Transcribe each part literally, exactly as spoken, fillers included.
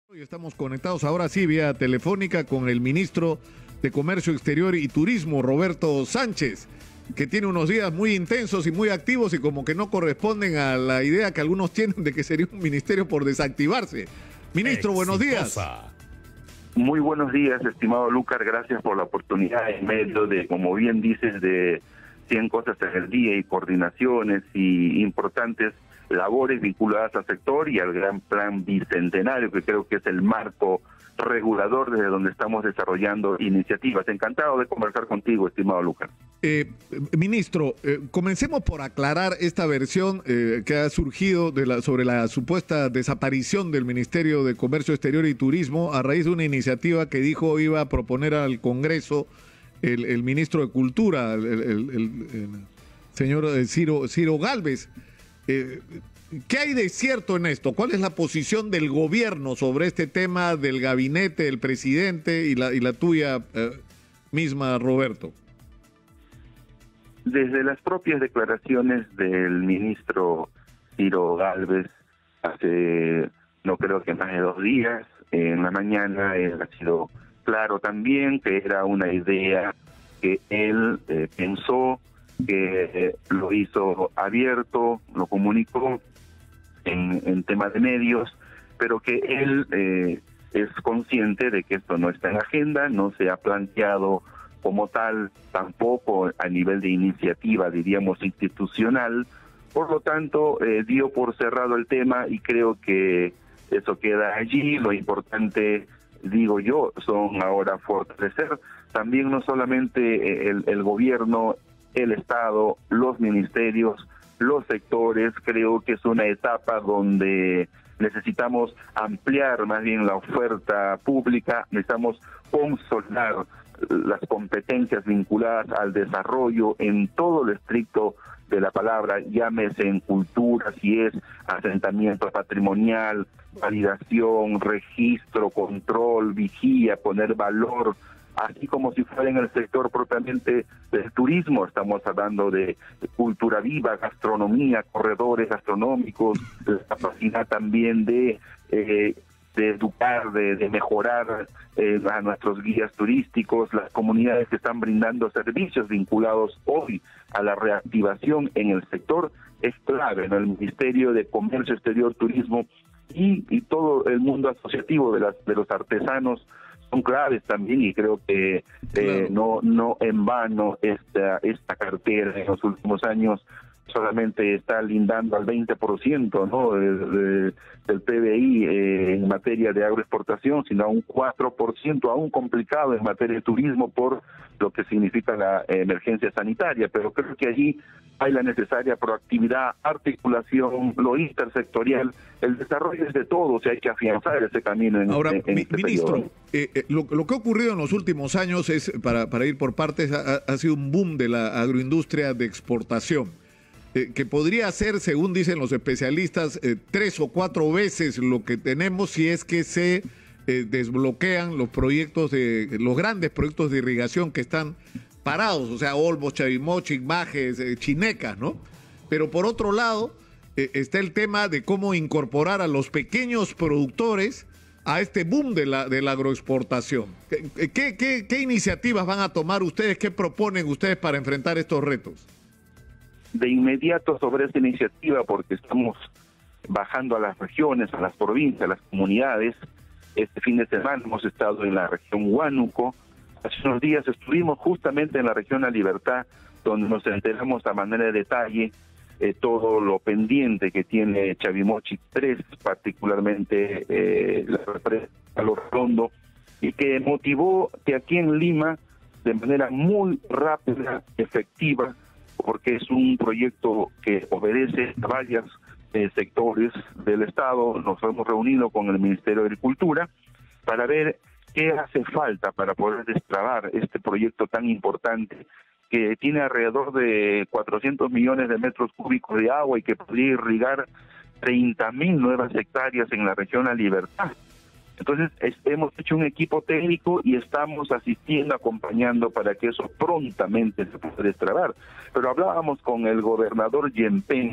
Y estamos conectados ahora sí vía telefónica con el ministro de Comercio Exterior y Turismo, Roberto Sánchez, que tiene unos días muy intensos y muy activos y como que no corresponden a la idea que algunos tienen de que sería un ministerio por desactivarse. Ministro, buenos días. Muy buenos días, estimado Lucas, gracias por la oportunidad en medio de, como bien dices, de cien cosas en el día y coordinaciones y importantes labores vinculadas al sector y al gran plan bicentenario, que creo que es el marco regulador desde donde estamos desarrollando iniciativas. Encantado de conversar contigo, estimado Lucas. Eh, ministro, eh, comencemos por aclarar esta versión eh, que ha surgido de la, sobre la supuesta desaparición del Ministerio de Comercio Exterior y Turismo a raíz de una iniciativa que dijo iba a proponer al Congreso el, el ministro de Cultura, el, el, el, el señor Ciro, Ciro Gálvez. Eh, ¿Qué hay de cierto en esto? ¿Cuál es la posición del gobierno sobre este tema del gabinete, del presidente y la, y la tuya eh, misma, Roberto? Desde las propias declaraciones del ministro Ciro Gálvez, hace no creo que más de dos días, en la mañana, él ha sido claro también que era una idea que él eh, pensó, que eh, lo hizo abierto, lo comunicó en, en temas de medios, pero que él eh, es consciente de que esto no está en agenda, no se ha planteado como tal, tampoco a nivel de iniciativa, diríamos, institucional. Por lo tanto, eh, dio por cerrado el tema y creo que eso queda allí. Lo importante, digo yo, son ahora fortalecer también no solamente el, el gobierno, el Estado, los ministerios, los sectores. Creo que es una etapa donde necesitamos ampliar más bien la oferta pública, necesitamos consolidar las competencias vinculadas al desarrollo en todo lo estricto de la palabra, llámese en cultura, si es asentamiento patrimonial, validación, registro, control, vigía, poner valor, así como si fuera en el sector propiamente del turismo. Estamos hablando de cultura viva, gastronomía, corredores gastronómicos, la capacidad también de, eh, de educar, de, de mejorar eh, a nuestros guías turísticos, las comunidades que están brindando servicios vinculados hoy a la reactivación en el sector. Es clave, ¿no? El Ministerio de Comercio Exterior, Turismo y, y todo el mundo asociativo de, las, de los artesanos son claves también, y creo que eh, claro. no no en vano esta esta cartera en los últimos años solamente está lindando al veinte por ciento, ¿no? de, de, del P B I eh, en materia de agroexportación, sino a un cuatro por ciento, aún complicado en materia de turismo por lo que significa la eh, emergencia sanitaria. Pero creo que allí hay la necesaria proactividad, articulación, lo intersectorial, el desarrollo es de todos y hay que afianzar ese camino en, Ahora, en, en mi, este ministro, periodo. Eh, eh, lo, lo que ha ocurrido en los últimos años es, para, para ir por partes, ha, ha sido un boom de la agroindustria de exportación. Eh, que podría ser, según dicen los especialistas, eh, tres o cuatro veces lo que tenemos si es que se eh, desbloquean los proyectos, de los grandes proyectos de irrigación que están parados, o sea, Olmos, Chavimochic, Majes, eh, Chinecas, ¿no? Pero por otro lado, eh, está el tema de cómo incorporar a los pequeños productores a este boom de la, de la agroexportación. ¿Qué, qué, qué, ¿Qué iniciativas van a tomar ustedes? ¿Qué proponen ustedes para enfrentar estos retos? De inmediato sobre esta iniciativa, porque estamos bajando a las regiones, a las provincias, a las comunidades. Este fin de semana hemos estado en la región Huánuco. Hace unos días estuvimos justamente en la región La Libertad, donde nos enteramos a manera de detalle eh, todo lo pendiente que tiene Chavimochic tres, particularmente eh, la represa Lo Redondo, y que motivó que aquí en Lima, de manera muy rápida, efectiva, porque es un proyecto que obedece a varios eh, sectores del Estado. Nos hemos reunido con el Ministerio de Agricultura para ver qué hace falta para poder destrabar este proyecto tan importante que tiene alrededor de cuatrocientos millones de metros cúbicos de agua y que podría irrigar treinta mil nuevas hectáreas en la región La Libertad. Entonces, es, hemos hecho un equipo técnico y estamos asistiendo, acompañando para que eso prontamente se pueda destrabar. Pero hablábamos con el gobernador Yempén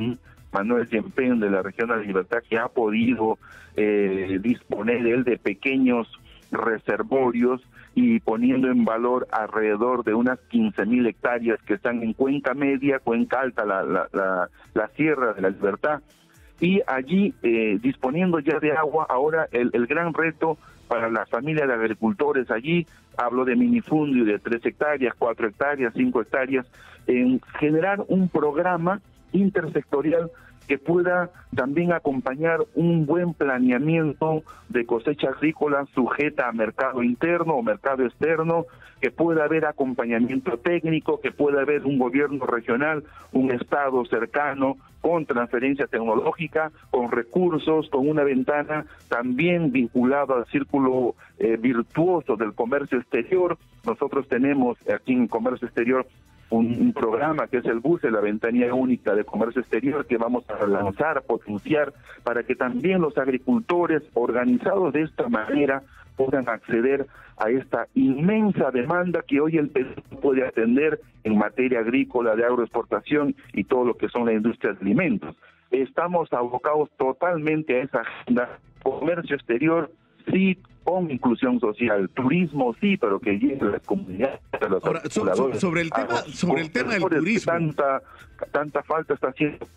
Manuel Yempén de la región de la Libertad, que ha podido eh, disponer él de pequeños reservorios y poniendo en valor alrededor de unas quince mil hectáreas que están en Cuenca Media, Cuenca Alta, la, la, la, la Sierra de la Libertad, y allí eh, disponiendo ya de agua. Ahora el, el gran reto para la familia de agricultores allí, hablo de minifundio de tres hectáreas, cuatro hectáreas, cinco hectáreas, en generar un programa intersectorial que pueda también acompañar un buen planeamiento de cosecha agrícola sujeta a mercado interno o mercado externo, que pueda haber acompañamiento técnico, que pueda haber un gobierno regional, un estado cercano, con transferencia tecnológica, con recursos, con una ventana también vinculada al círculo eh, virtuoso del comercio exterior. Nosotros tenemos aquí en Comercio Exterior Un, un programa que es el BUCE, la Ventanilla Única de Comercio Exterior, que vamos a lanzar, potenciar, para que también los agricultores organizados de esta manera puedan acceder a esta inmensa demanda que hoy el Perú puede atender en materia agrícola, de agroexportación y todo lo que son las industrias de alimentos. Estamos abocados totalmente a esa agenda. Comercio exterior, sí, con inclusión social, turismo sí, pero que llegue a las comunidades. A los Ahora, so, so, sobre el tema, sobre el tema del turismo, tanta tanta falta está haciendo,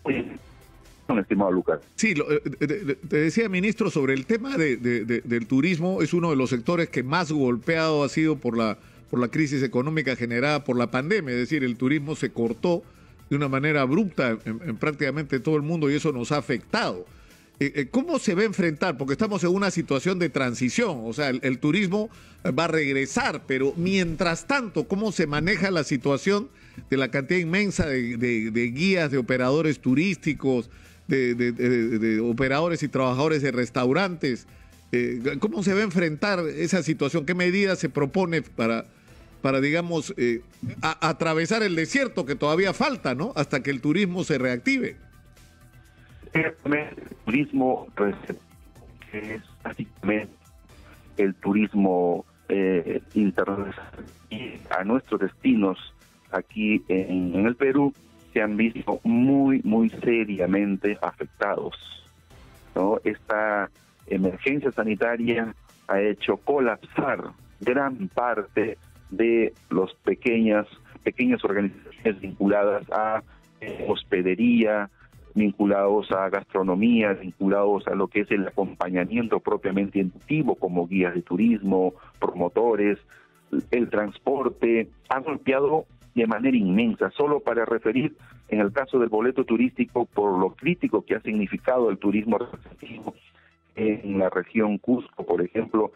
estimado Lucas. Sí, lo, te, te decía, ministro, sobre el tema de, de, de, del turismo, es uno de los sectores que más golpeado ha sido por la por la crisis económica generada por la pandemia. Es decir, el turismo se cortó de una manera abrupta en, en prácticamente todo el mundo y eso nos ha afectado. ¿Cómo se va a enfrentar? Porque estamos en una situación de transición, o sea, el, el turismo va a regresar, pero mientras tanto, ¿cómo se maneja la situación de la cantidad inmensa de, de, de guías, de operadores turísticos, de, de, de, de operadores y trabajadores de restaurantes? Eh, ¿Cómo se va a enfrentar esa situación? ¿Qué medidas se propone para, para digamos, eh, a, atravesar el desierto que todavía falta, ¿no? Hasta que el turismo se reactive. El turismo, pues, que es básicamente el turismo eh, internacional, y a nuestros destinos aquí en, en el Perú se han visto muy, muy seriamente afectados, ¿no? Esta emergencia sanitaria ha hecho colapsar gran parte de los pequeñas, pequeñas organizaciones vinculadas a eh, hospedería, vinculados a gastronomía, vinculados a lo que es el acompañamiento propiamente inductivo, como guías de turismo, promotores, el transporte, ha golpeado de manera inmensa. Solo para referir, en el caso del boleto turístico, por lo crítico que ha significado el turismo receptivo en la región Cusco, por ejemplo,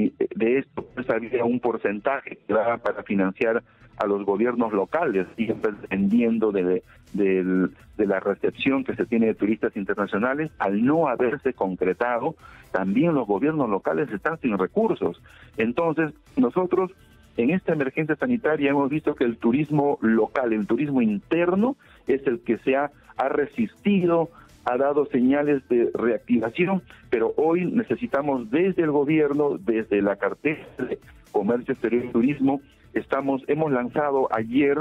de esto pues había un porcentaje que daba para financiar a los gobiernos locales, siempre dependiendo de, de, de la recepción que se tiene de turistas internacionales. Al no haberse concretado, también los gobiernos locales están sin recursos. Entonces, nosotros en esta emergencia sanitaria hemos visto que el turismo local, el turismo interno, es el que se ha, ha resistido, ha dado señales de reactivación, pero hoy necesitamos desde el gobierno, desde la cartera de Comercio Exterior y Turismo, estamos, hemos lanzado ayer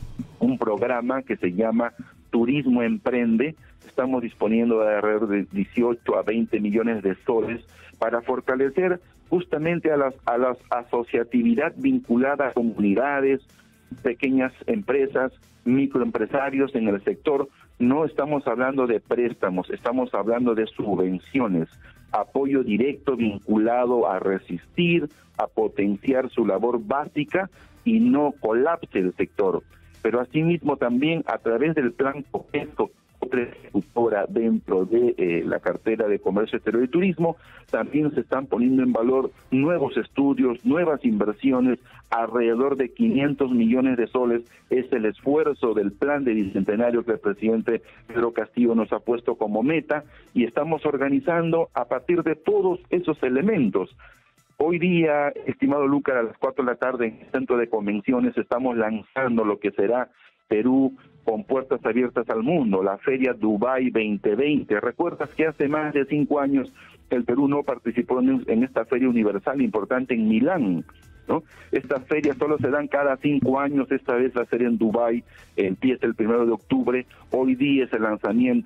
un programa que se llama Turismo Emprende. Estamos disponiendo de alrededor de dieciocho a veinte millones de soles para fortalecer justamente a las a la asociatividad vinculada a comunidades, pequeñas empresas, microempresarios en el sector. No estamos hablando de préstamos, estamos hablando de subvenciones, apoyo directo vinculado a resistir, a potenciar su labor básica y no colapse el sector. Pero asimismo también a través del plan COPESCO, otra ejecutora dentro de eh, la cartera de Comercio Exterior y Turismo, también se están poniendo en valor nuevos estudios, nuevas inversiones, alrededor de quinientos millones de soles. Es el esfuerzo del plan de bicentenario que el presidente Pedro Castillo nos ha puesto como meta, y estamos organizando a partir de todos esos elementos. Hoy día, estimado Lucas, a las cuatro de la tarde en el Centro de Convenciones estamos lanzando lo que será Perú con puertas abiertas al mundo, la Feria Dubai veinte veinte. ¿Recuerdas que hace más de cinco años el Perú no participó en, en esta feria universal importante en Milán, ¿no? Estas ferias solo se dan cada cinco años, esta vez la serie en Dubái empieza el primero de octubre, hoy día es el lanzamiento,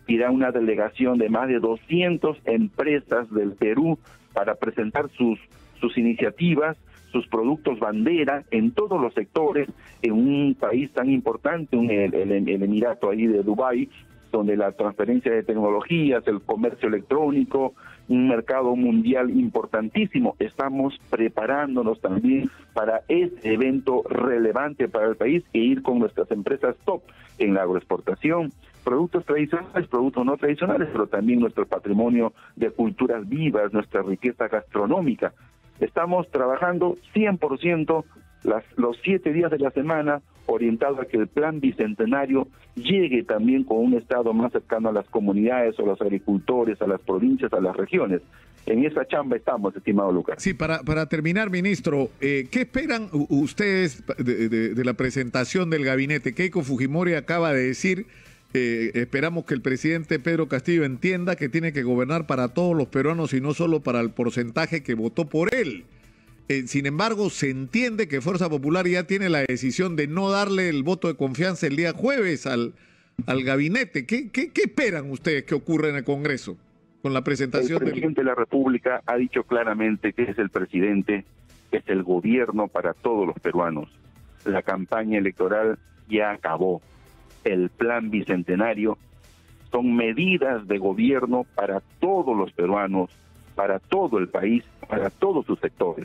irá una delegación de más de doscientas empresas del Perú para presentar sus, sus iniciativas, sus productos bandera en todos los sectores, en un país tan importante, un, el, el, el Emirato ahí de Dubái, donde la transferencia de tecnologías, el comercio electrónico, un mercado mundial importantísimo. Estamos preparándonos también para este evento relevante para el país e ir con nuestras empresas top en la agroexportación, productos tradicionales, productos no tradicionales, pero también nuestro patrimonio de culturas vivas, nuestra riqueza gastronómica. Estamos trabajando cien por ciento las, los siete días de la semana orientado a que el plan bicentenario llegue también con un Estado más cercano a las comunidades, a los agricultores, a las provincias, a las regiones. En esa chamba estamos, estimado Lucas. Sí, para, para terminar, ministro, eh, ¿qué esperan ustedes de, de, de la presentación del gabinete? Keiko Fujimori acaba de decir, eh, esperamos que el presidente Pedro Castillo entienda que tiene que gobernar para todos los peruanos y no solo para el porcentaje que votó por él. Eh, sin embargo, se entiende que Fuerza Popular ya tiene la decisión de no darle el voto de confianza el día jueves al, al gabinete. ¿Qué, qué, qué esperan ustedes que ocurra en el Congreso con la presentación? El presidente del... de la República ha dicho claramente que es el presidente, es el gobierno para todos los peruanos. La campaña electoral ya acabó. El plan bicentenario son medidas de gobierno para todos los peruanos, para todo el país, para todos sus sectores.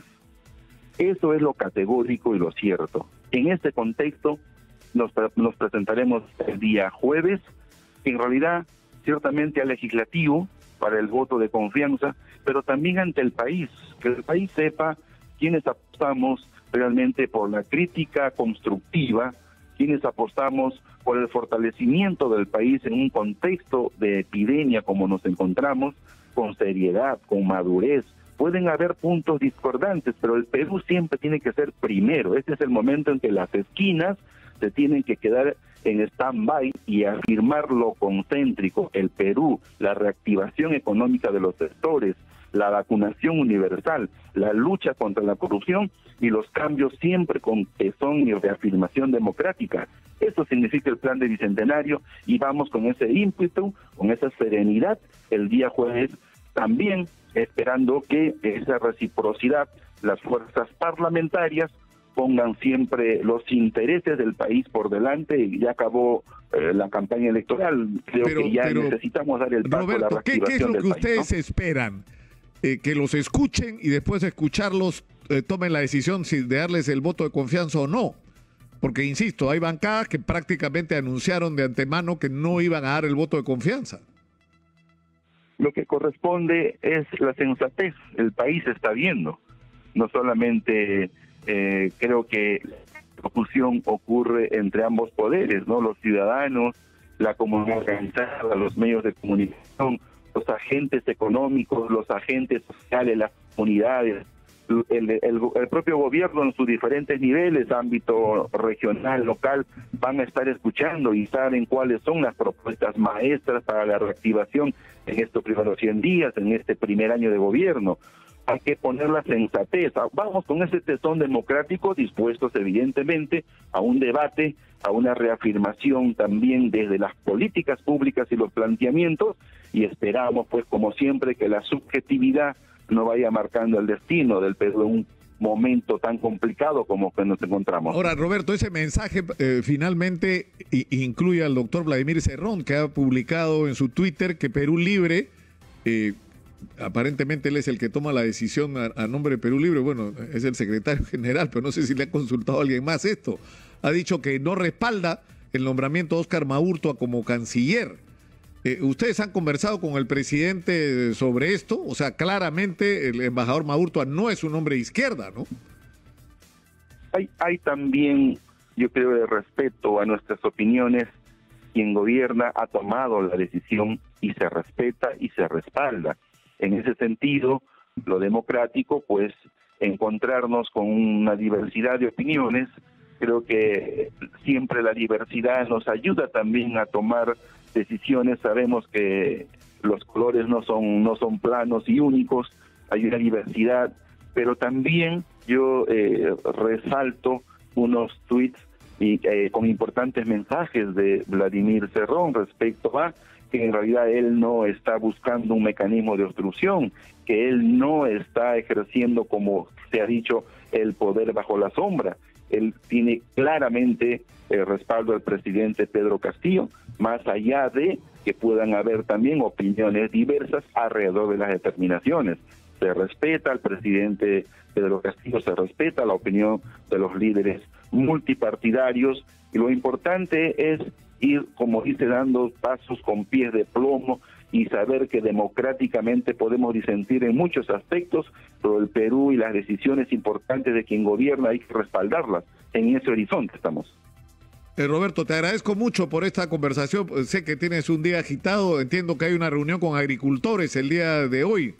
Eso es lo categórico y lo cierto. En este contexto nos, nos presentaremos el día jueves, en realidad ciertamente al legislativo para el voto de confianza, pero también ante el país, que el país sepa quiénes apostamos realmente por la crítica constructiva, quienes apostamos por el fortalecimiento del país en un contexto de epidemia como nos encontramos, con seriedad, con madurez. Pueden haber puntos discordantes, pero el Perú siempre tiene que ser primero. Este es el momento en que las esquinas se tienen que quedar en stand-by y afirmar lo concéntrico. El Perú, la reactivación económica de los sectores, la vacunación universal, la lucha contra la corrupción y los cambios siempre con tesón y reafirmación democrática. Eso significa el plan de Bicentenario y vamos con ese ímpetu, con esa serenidad el día jueves, también esperando que esa reciprocidad, las fuerzas parlamentarias pongan siempre los intereses del país por delante. Y ya acabó eh, la campaña electoral, creo pero, que ya pero, necesitamos dar el paso Roberto, a la reactivación ¿qué, qué es lo del que país, ustedes ¿no? esperan? Eh, que los escuchen y después de escucharlos eh, tomen la decisión si de darles el voto de confianza o no. Porque, insisto, hay bancadas que prácticamente anunciaron de antemano que no iban a dar el voto de confianza. Lo que corresponde es la sensatez. El país está viendo. No solamente eh, creo que la discusión ocurre entre ambos poderes, ¿no? Los ciudadanos, la comunidad organizada, los medios de comunicación, los agentes económicos, los agentes sociales, las comunidades, el, el, el propio gobierno en sus diferentes niveles, ámbito regional, local, van a estar escuchando y saben cuáles son las propuestas maestras para la reactivación en estos primeros cien días, en este primer año de gobierno. Hay que poner la sensatez. Vamos con ese tesón democrático, dispuestos evidentemente a un debate, a una reafirmación también desde las políticas públicas y los planteamientos, y esperamos, pues como siempre, que la subjetividad no vaya marcando el destino del Perú en un momento tan complicado como que nos encontramos. Ahora, Roberto, ese mensaje eh, finalmente incluye al doctor Vladimir Cerrón, que ha publicado en su Twitter que Perú Libre, eh, aparentemente él es el que toma la decisión a, a nombre de Perú Libre, bueno, es el secretario general, pero no sé si le ha consultado a alguien más esto. Ha dicho que no respalda el nombramiento de Óscar Maurtua como canciller. Eh, ¿Ustedes han conversado con el presidente sobre esto? O sea, claramente el embajador Maurtua no es un hombre de izquierda, ¿no? Hay, hay también, yo creo, de respeto a nuestras opiniones. Quien gobierna ha tomado la decisión y se respeta y se respalda. En ese sentido, lo democrático, pues, encontrarnos con una diversidad de opiniones. Creo que siempre la diversidad nos ayuda también a tomar decisiones. Sabemos que los colores no son no son planos y únicos, hay una diversidad, pero también yo eh, resalto unos tweets y, eh, con importantes mensajes de Vladimir Cerrón respecto a que en realidad él no está buscando un mecanismo de obstrucción, que él no está ejerciendo, como se ha dicho, el poder bajo la sombra. Él tiene claramente el respaldo del presidente Pedro Castillo, más allá de que puedan haber también opiniones diversas alrededor de las determinaciones. Se respeta al presidente Pedro Castillo, se respeta la opinión de los líderes multipartidarios, y lo importante es ir, como dice, dando pasos con pies de plomo y saber que democráticamente podemos disentir en muchos aspectos, pero el Perú y las decisiones importantes de quien gobierna hay que respaldarlas. En ese horizonte estamos. Eh, Roberto, te agradezco mucho por esta conversación. Sé que tienes un día agitado, entiendo que hay una reunión con agricultores el día de hoy.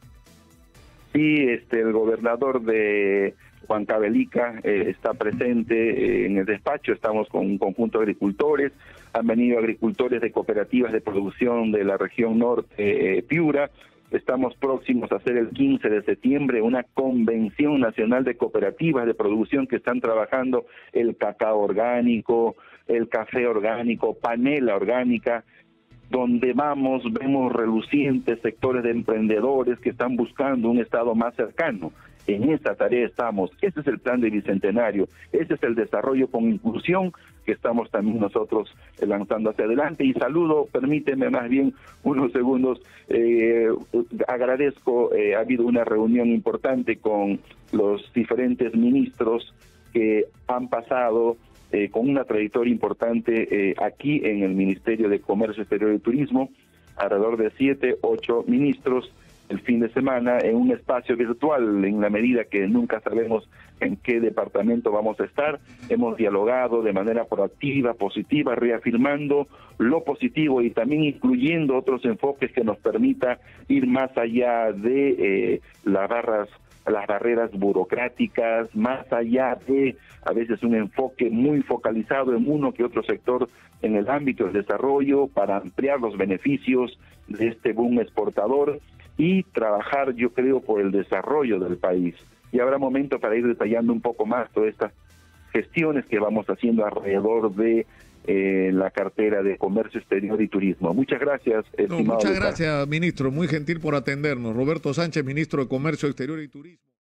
Sí, este, el gobernador de Huancavelica eh, está presente eh, en el despacho. Estamos con un conjunto de agricultores, han venido agricultores de cooperativas de producción de la región norte, eh, Piura. Estamos próximos a hacer el quince de septiembre una convención nacional de cooperativas de producción que están trabajando el cacao orgánico, el café orgánico, panela orgánica, donde vamos, vemos relucientes sectores de emprendedores que están buscando un Estado más cercano. En esta tarea estamos. Ese es el plan de Bicentenario, ese es el desarrollo con inclusión que estamos también nosotros lanzando hacia adelante. Y saludo, permíteme más bien unos segundos, eh, agradezco, eh, ha habido una reunión importante con los diferentes ministros que han pasado eh, con una trayectoria importante eh, aquí en el Ministerio de Comercio Exterior y Turismo, alrededor de siete, ocho ministros, el fin de semana en un espacio virtual, en la medida que nunca sabemos en qué departamento vamos a estar. Hemos dialogado de manera proactiva, positiva, reafirmando lo positivo y también incluyendo otros enfoques que nos permita ir más allá de eh, las barras, las barreras burocráticas, más allá de a veces un enfoque muy focalizado en uno que otro sector en el ámbito del desarrollo, para ampliar los beneficios de este boom exportador y trabajar, yo creo, por el desarrollo del país. Y habrá momento para ir detallando un poco más todas estas gestiones que vamos haciendo alrededor de eh, la cartera de Comercio Exterior y Turismo. Muchas gracias, estimado. No, muchas Lucas. gracias, ministro. Muy gentil por atendernos. Roberto Sánchez, ministro de Comercio Exterior y Turismo.